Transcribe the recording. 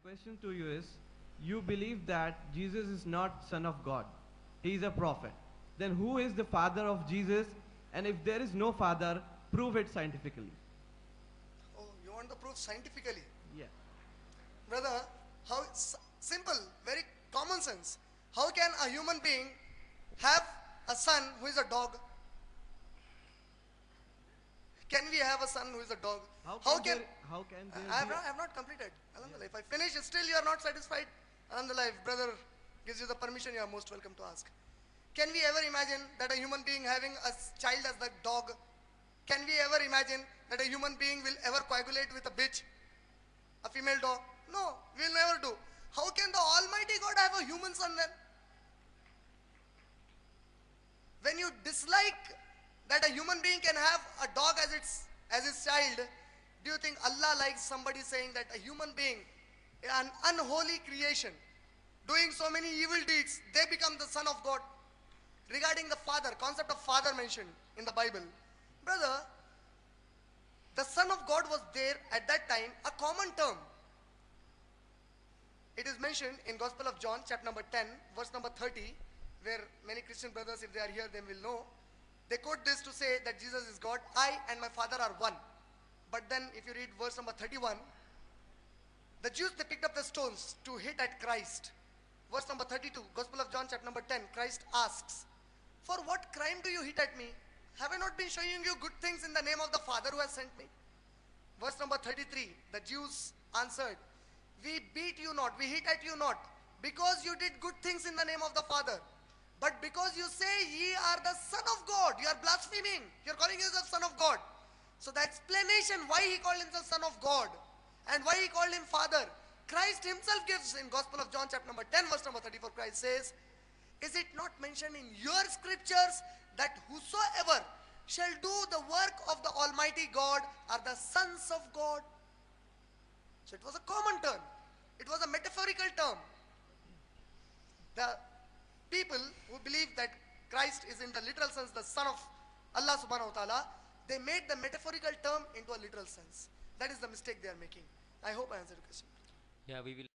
question to you is, you believe that Jesus is not Son of God. He is a prophet. Then who is the father of Jesus? And if there is no father, prove it scientifically. Oh, you want the proof scientifically? Yeah. Brother, how simple, very common sense. How can a human being have a son who is a dog? Can we have a son who is a dog? How can there be I have not completed. Alhamdulillah. If I finish, still you are not satisfied. Alhamdulillah, if brother gives you the permission, you are most welcome to ask. Can we ever imagine that a human being having a child as the dog? Can we ever imagine that a human being will ever coagulate with a bitch? A female dog? No, we will never do. How can the Almighty God have a human son then? When you dislike that a human being can have a dog as his child, do you think Allah likes somebody saying that a human being, an unholy creation, doing so many evil deeds, they become the son of God? Regarding the father, concept of father mentioned in the Bible, brother, the Son of God was there at that time, a common term. It is mentioned in Gospel of John, chapter number 10, verse number 30, where many Christian brothers, if they are here, they will know. They quote this to say that Jesus is God, I and my Father are one. But then if you read verse number 31, the Jews, they picked up the stones to hit at Christ. Verse number 32, Gospel of John, chapter number 10, Christ asks, for what crime do you hit at me? Have I not been showing you good things in the name of the Father who has sent me? Verse number 33, the Jews answered, we beat you not, we hit at you not, because you did good things in the name of the Father. But because you say ye are the Son of God, you are blaspheming. You are calling yourself Son of God. So the explanation why he called himself Son of God and why he called him Father, Christ himself gives in Gospel of John chapter number 10 verse number 34. Christ says, is it not mentioned in your scriptures that whosoever shall do the work of the Almighty God are the sons of God? So it was a common term. It was a metaphorical term. The people who believe that Christ is in the literal sense the son of Allah subhanahu wa ta'ala, they made the metaphorical term into a literal sense. That is the mistake they are making. I hope I answered the question. Yeah, we will.